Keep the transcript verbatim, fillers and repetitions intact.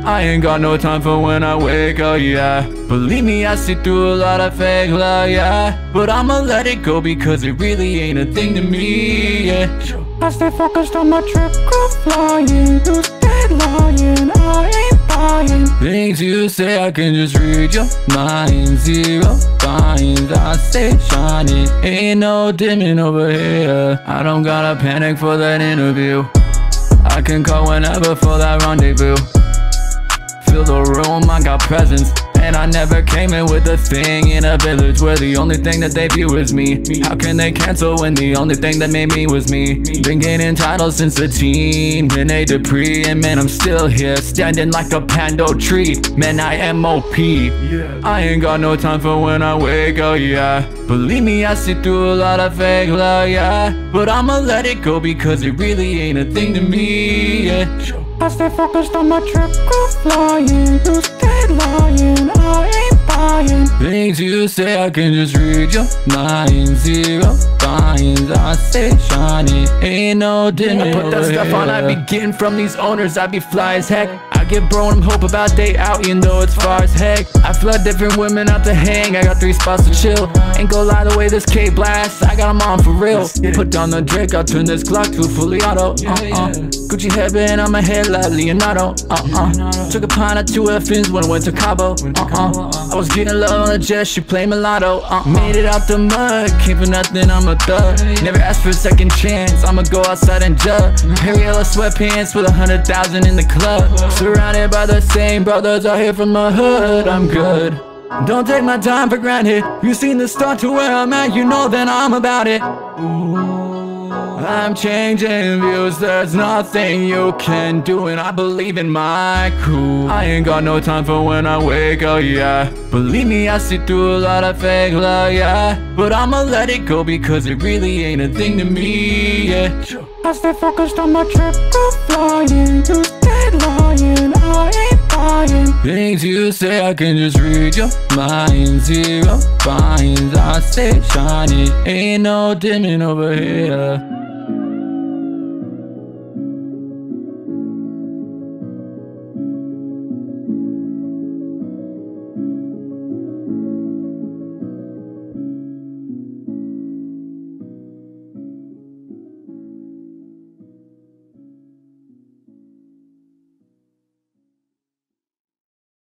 I ain't got no time for when I wake up, yeah. Believe me, I see through a lot of fake love, yeah. But I'ma let it go because it really ain't a thing to me, yeah. I stay focused on my trip, go flying. You stay lying, I ain't buying. Things you say, I can just read your mind. Zero binds, I stay shining. Ain't no dimming over here. I don't gotta panic for that interview. I can call whenever for that rendezvous. Fill the room, I got presence. And I never came in with a thing in a village where the only thing that they view is me. How can they cancel when the only thing that made me was me? Been gaining titles since a teen, Rene Dupree. And man, I'm still here, standing like a pando tree. Man, I M O P. I ain't got no time for when I wake up, yeah. Believe me, I see through a lot of fake love, yeah. But I'ma let it go because it really ain't a thing to me, yeah. I stay focused on my trip, go flying. You stay lying, I ain't buying. Things you say, I can just read your mind. Zero binds, I stay shining. Ain't no dimming. I put that stuff on, I be getting from these owners, I be fly as heck. I give bro them hope about day out, even though it's far as heck. I flood different women out to hang, I got three spots to chill. Ain't go lie the way this K blast, I got them on for real. Put down the Drake, I'll turn this Glock to a fully auto. Uh-uh. Gucci headband on my head like Leonardo. Uh-uh. Took a pint of two F-ins when I went to Cabo. Uh-uh. I was getting love on the jet, she played mulatto. Uh-uh. Made it out the mud, came for nothing, I'm a thug. Never asked for a second chance, I'ma go outside and jug. Perriella sweatpants with a hundred thousand in the club. Surrounded by the same brothers out here from the hood, I'm good. Don't take my time for granted. You seen the start to where I'm at, you know that I'm about it. Ooh. I'm changing views, there's nothing you can do, and I believe in my crew. I ain't got no time for when I wake up, yeah. Believe me, I see through a lot of fake love, yeah. But I'ma let it go because it really ain't a thing to me, yeah. I stay focused on my trip, go flying. You stay lying, I ain't buying. Things you say, I can just read your mind. Zero binds, I stay shining. Ain't no dimming over here.